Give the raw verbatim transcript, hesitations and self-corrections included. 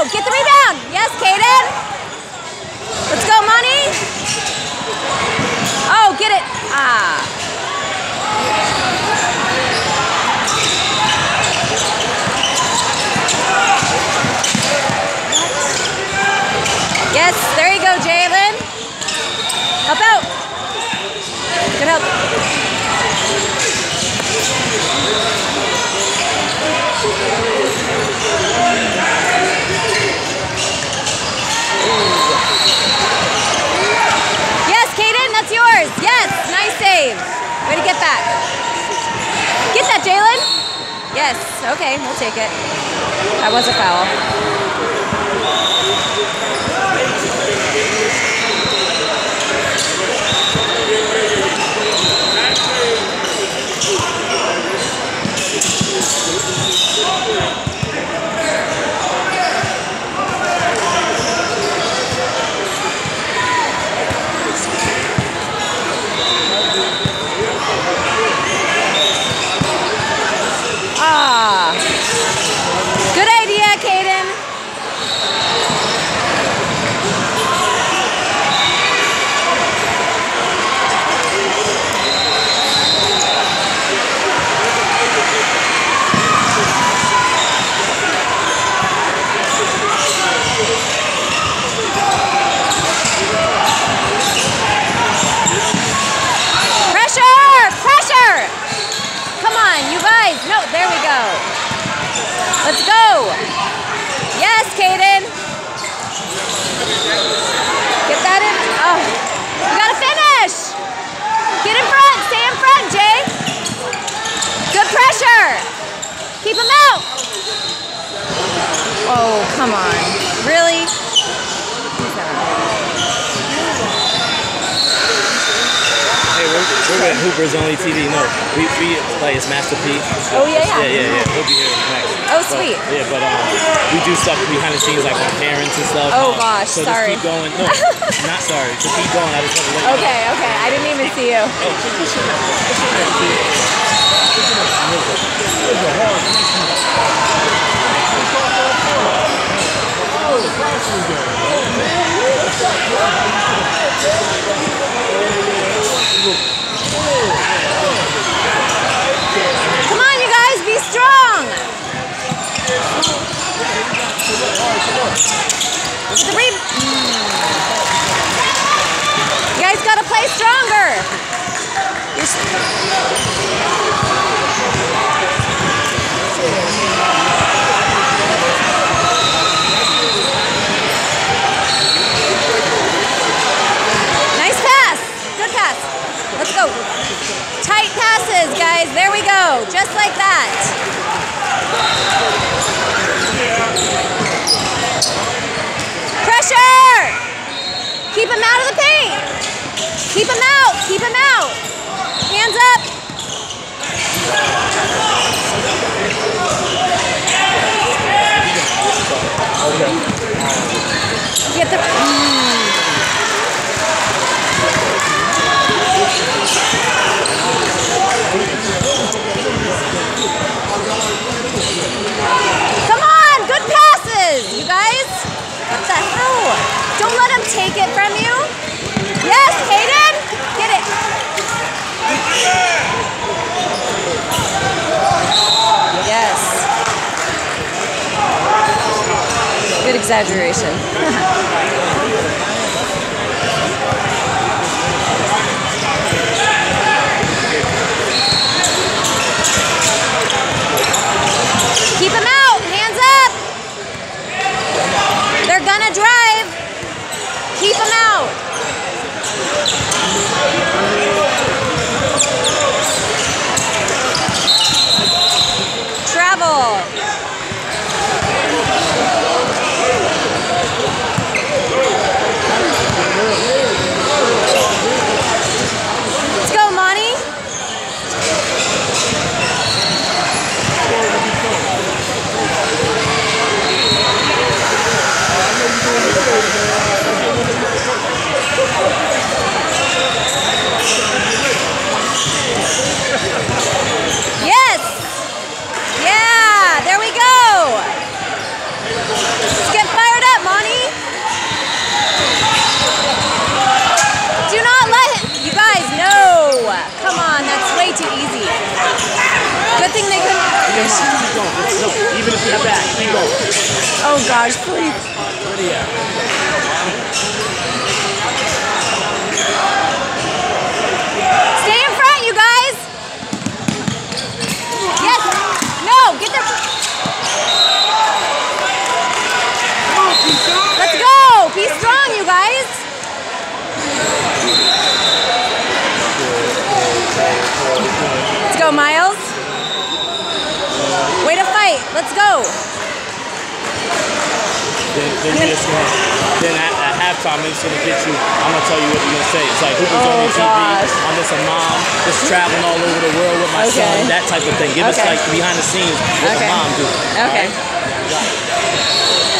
Get the rebound. Yes, Kaden. Let's go, Money. Oh, get it. Ah. Yes, there you go, Jalen. Help out. Good help. Yes, Kaden, that's yours. Yes, nice save. Way to get that. Get that, Jalen. Yes, okay, we'll take it. That was a foul. Ah, good idea, Kaden. No, there we go. Let's go. Yes, Kaden. Get that in. Oh, you gotta finish. Get in front. Stay in front, Jay. Good pressure. Keep him out. Oh, come on. Really? Hey, we're, we're at Hoopers Only T V. No, we, we play as Master P. Oh, yeah, yeah. Yeah, yeah, yeah. He'll be here next. Oh, but, sweet. Yeah, but um, we do stuff behind the scenes, like on parents and stuff. Oh, um, gosh, so sorry. So just keep going. No, not sorry. Just keep going. I just want to let you Okay, know. okay. I didn't even see you. Oh, Come on, you guys, be strong. The re you guys gotta play stronger. You're nice pass. Good pass. Let's go. Tight passes, guys. There we go. Just like that. Pressure! Keep him out of the paint. Keep him out. Keep him out. Hands up. Get the... Mm. Come on, good passes, you guys. What the hell? Don't let him take it from you. Yes, Hayden, get it. Yes. Good exaggeration. Keep him out. Hands up. They're gonna drive. Keep him out. Travel. anything they couldn't. Keep going. No, even if you're back, keep going. Oh gosh, please. Where they at? Stay in front, you guys. Yes. No, get there. Let's go. Be strong, you guys. Let's go, Miles. Way to fight. Let's go. Then, then, you're just gonna, then at, at halftime, it's going to get you, I'm going to tell you what you're going to say. It's like, who was Oh, on your T V? gosh. I'm just a mom, just traveling all over the world with my Okay. son, that type of thing. Give us Okay. like behind the scenes what Okay. the mom do. Okay. All right?